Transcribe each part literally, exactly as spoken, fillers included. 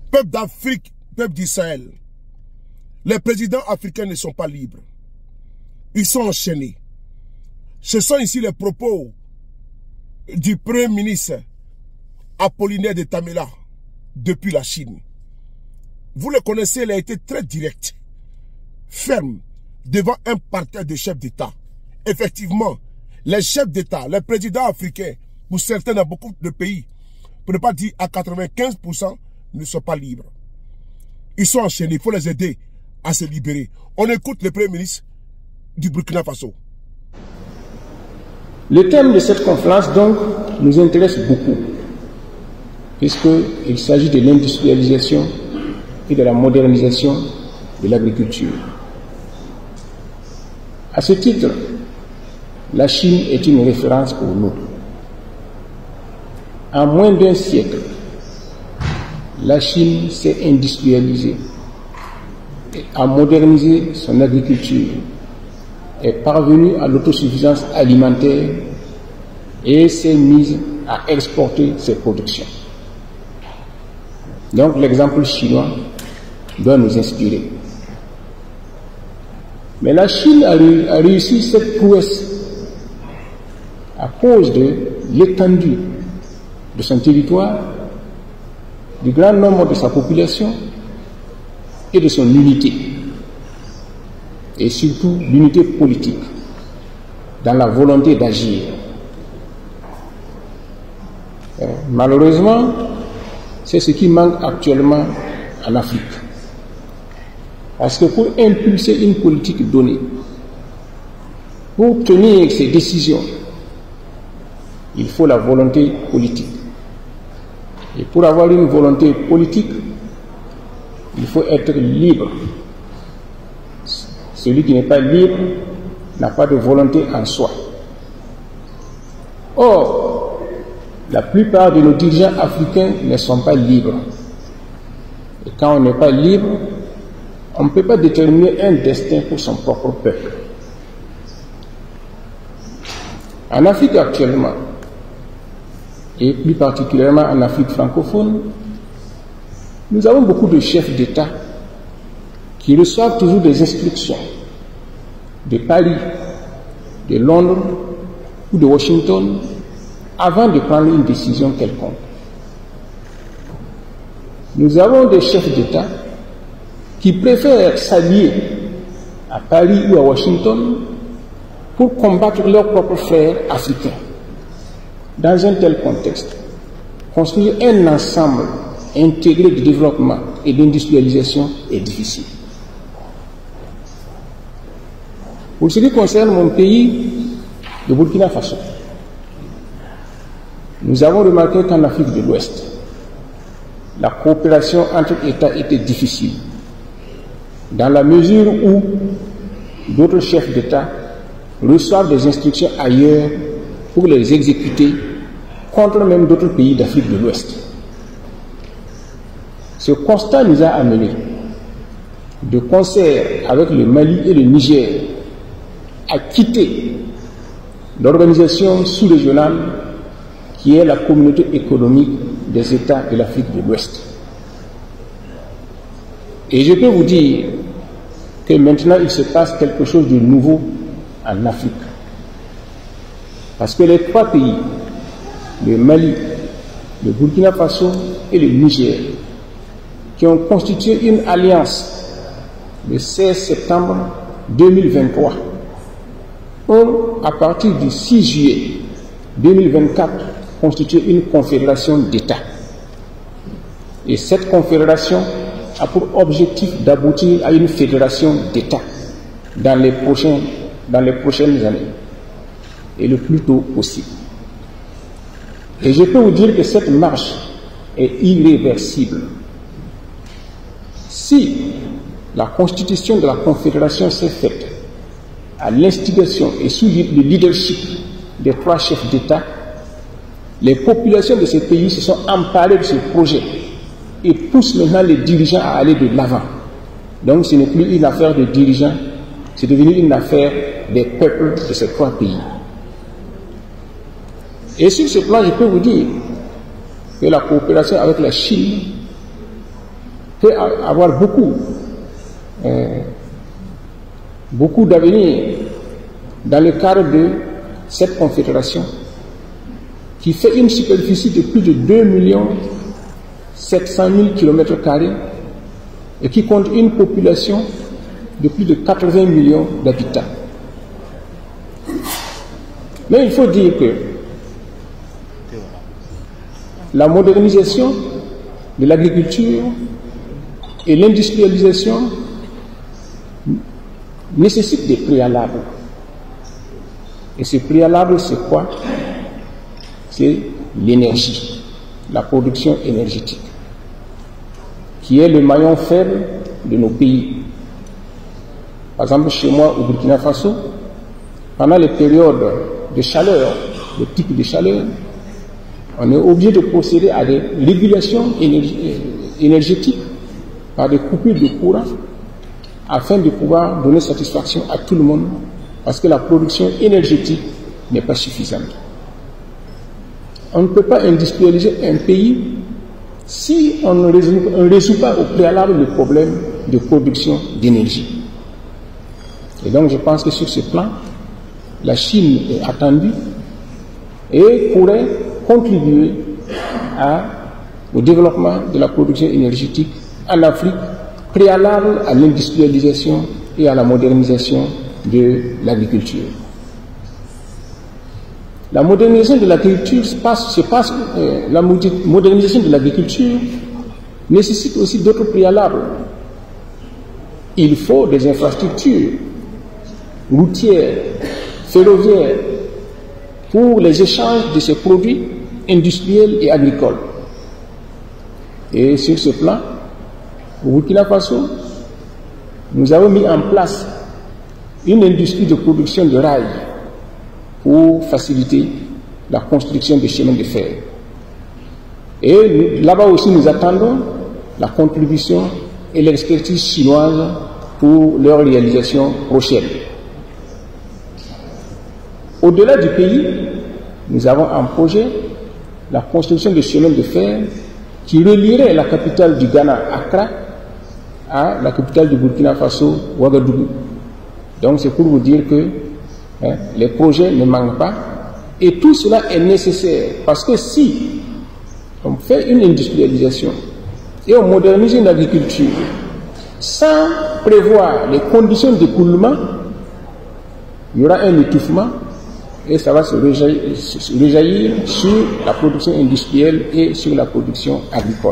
Peuple d'Afrique, peuple d'Israël, les présidents africains ne sont pas libres. Ils sont enchaînés. Ce sont ici les propos du Premier ministre Apollinaire de Tamela depuis la Chine. Vous le connaissez, il a été très direct, ferme, devant un parterre de chefs d'État. Effectivement, les chefs d'État, les présidents africains, pour certains dans beaucoup de pays, pour ne pas dire à quatre-vingt-quinze pour cent, ne sont pas libres. Ils sont enchaînés, il faut les aider à se libérer. On écoute le Premier ministre du Burkina Faso. Le thème de cette conférence, donc, nous intéresse beaucoup, puisqu'il s'agit de l'industrialisation et de la modernisation de l'agriculture. À ce titre, la Chine est une référence pour nous. En moins d'un siècle, la Chine s'est industrialisée et a modernisé son agriculture, est parvenue à l'autosuffisance alimentaire et s'est mise à exporter ses productions. Donc l'exemple chinois doit nous inspirer. Mais la Chine a, a réussi cette prouesse à cause de l'étendue de son territoire, du grand nombre de sa population et de son unité, et surtout l'unité politique, dans la volonté d'agir. Malheureusement, c'est ce qui manque actuellement en Afrique. Parce que pour impulser une politique donnée, pour tenir ses décisions, il faut la volonté politique. Et pour avoir une volonté politique, il faut être libre. Celui qui n'est pas libre n'a pas de volonté en soi. Or, la plupart de nos dirigeants africains ne sont pas libres. Et quand on n'est pas libre, on ne peut pas déterminer un destin pour son propre peuple. En Afrique actuellement, et plus particulièrement en Afrique francophone, nous avons beaucoup de chefs d'État qui reçoivent toujours des instructions de Paris, de Londres ou de Washington avant de prendre une décision quelconque. Nous avons des chefs d'État qui préfèrent s'allier à Paris ou à Washington pour combattre leurs propres frères africains. Dans un tel contexte, construire un ensemble intégré de développement et d'industrialisation est difficile. Pour ce qui concerne mon pays, le Burkina Faso, nous avons remarqué qu'en Afrique de l'Ouest, la coopération entre États était difficile, dans la mesure où d'autres chefs d'État reçoivent des instructions ailleurs pour les exécuter contre même d'autres pays d'Afrique de l'Ouest. Ce constat nous a amenés, de concert avec le Mali et le Niger, à quitter l'organisation sous-régionale qui est la communauté économique des États de l'Afrique de l'Ouest. Et je peux vous dire que maintenant il se passe quelque chose de nouveau en Afrique. Parce que les trois pays, le Mali, le Burkina Faso et le Niger, qui ont constitué une alliance le seize septembre deux mille vingt-trois, ont, à partir du six juillet deux mille vingt-quatre, constitué une confédération d'États. Et cette confédération a pour objectif d'aboutir à une fédération d'États dans les prochains, dans les prochaines années, et le plus tôt possible. Et je peux vous dire que cette marche est irréversible. Si la constitution de la confédération s'est faite à l'instigation et sous le leadership des trois chefs d'État, les populations de ces pays se sont emparées de ce projet et poussent maintenant les dirigeants à aller de l'avant. Donc ce n'est plus une affaire de dirigeants, c'est devenu une affaire des peuples de ces trois pays. Et sur ce plan, je peux vous dire que la coopération avec la Chine peut avoir beaucoup, euh, beaucoup d'avenir dans le cadre de cette confédération qui fait une superficie de plus de deux millions sept cent mille kilomètres carrés et qui compte une population de plus de quatre-vingts millions d'habitants. Mais il faut dire que la modernisation de l'agriculture et l'industrialisation nécessitent des préalables. Et ces préalables, c'est quoi? C'est l'énergie, la production énergétique, qui est le maillon faible de nos pays. Par exemple, chez moi, au Burkina Faso, pendant les périodes de chaleur, le pic de chaleur, on est obligé de procéder à des régulations énergétiques par des coupures de courant afin de pouvoir donner satisfaction à tout le monde parce que la production énergétique n'est pas suffisante. On ne peut pas industrialiser un pays si on ne résout, on ne résout pas au préalable le problème de production d'énergie. Et donc je pense que sur ce plan, la Chine est attendue et pourrait contribuer à, au développement de la production énergétique en Afrique, préalable à l'industrialisation et à la modernisation de l'agriculture. La modernisation de l'agriculture se passe, se passe euh, la modernisation de l'agriculture nécessite aussi d'autres préalables. Il faut des infrastructures routières, ferroviaires, pour les échanges de ces produits industriels et agricoles. Et sur ce plan, au Burkina Faso, nous avons mis en place une industrie de production de rails pour faciliter la construction des chemins de fer. Et là-bas aussi, nous attendons la contribution et l'expertise chinoise pour leur réalisation prochaine. Au-delà du pays, nous avons en projet la construction de chemins de fer qui relierait la capitale du Ghana, Accra, à la capitale du Burkina Faso, Ouagadougou. Donc c'est pour vous dire que hein, les projets ne manquent pas et tout cela est nécessaire parce que si on fait une industrialisation et on modernise une agriculture sans prévoir les conditions d'écoulement, il y aura un étouffement et ça va se réjaillir, se réjaillir sur la production industrielle et sur la production agricole.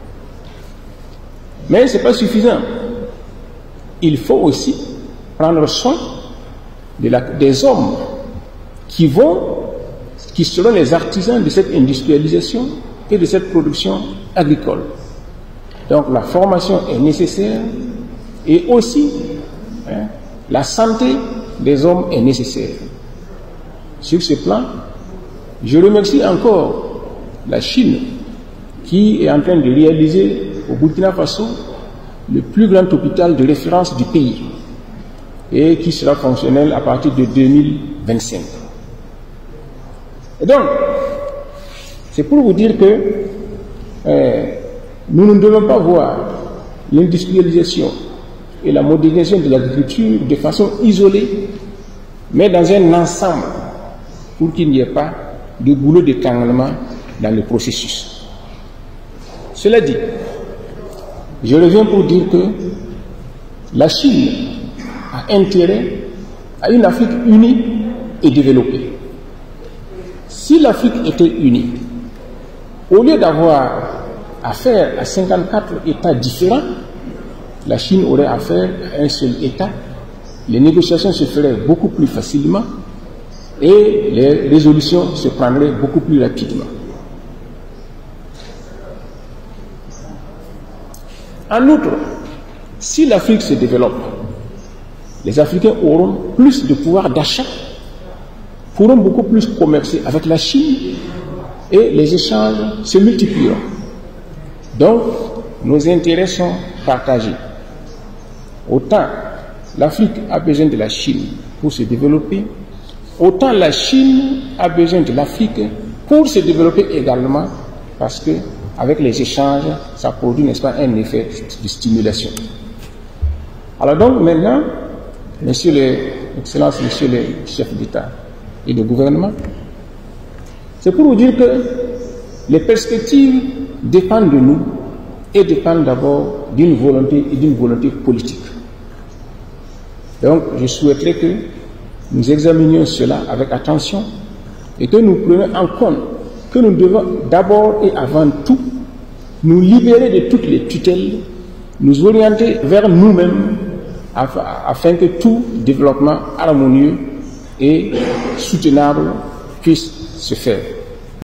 Mais ce n'est pas suffisant. Il faut aussi prendre soin de la, des hommes qui vont, qui seront les artisans de cette industrialisation et de cette production agricole. Donc la formation est nécessaire et aussi hein, la santé des hommes est nécessaire. Sur ce plan, je remercie encore la Chine qui est en train de réaliser au Burkina Faso le plus grand hôpital de référence du pays et qui sera fonctionnel à partir de deux mille vingt-cinq. Et donc, c'est pour vous dire que euh, nous ne devons pas voir l'industrialisation et la modernisation de l'agriculture de façon isolée, mais dans un ensemble pour qu'il n'y ait pas de goulot d'étranglement dans le processus. Cela dit, je reviens pour dire que la Chine a intérêt à une Afrique unie et développée. Si l'Afrique était unie, au lieu d'avoir affaire à cinquante-quatre États différents, la Chine aurait affaire à un seul État, les négociations se feraient beaucoup plus facilement et les résolutions se prendraient beaucoup plus rapidement. En outre, si l'Afrique se développe, les Africains auront plus de pouvoir d'achat, pourront beaucoup plus commercer avec la Chine et les échanges se multiplieront. Donc, nos intérêts sont partagés. Autant l'Afrique a besoin de la Chine pour se développer, autant la Chine a besoin de l'Afrique pour se développer également, parce que avec les échanges, ça produit, n'est-ce pas, un effet de stimulation. Alors donc maintenant, messieurs les, excellences, messieurs les chefs d'État et de gouvernement, c'est pour vous dire que les perspectives dépendent de nous et dépendent d'abord d'une volonté et d'une volonté politique. Donc je souhaiterais que nous examinions cela avec attention et que nous prenions en compte que nous devons d'abord et avant tout nous libérer de toutes les tutelles, nous orienter vers nous-mêmes afin que tout développement harmonieux et soutenable puisse se faire.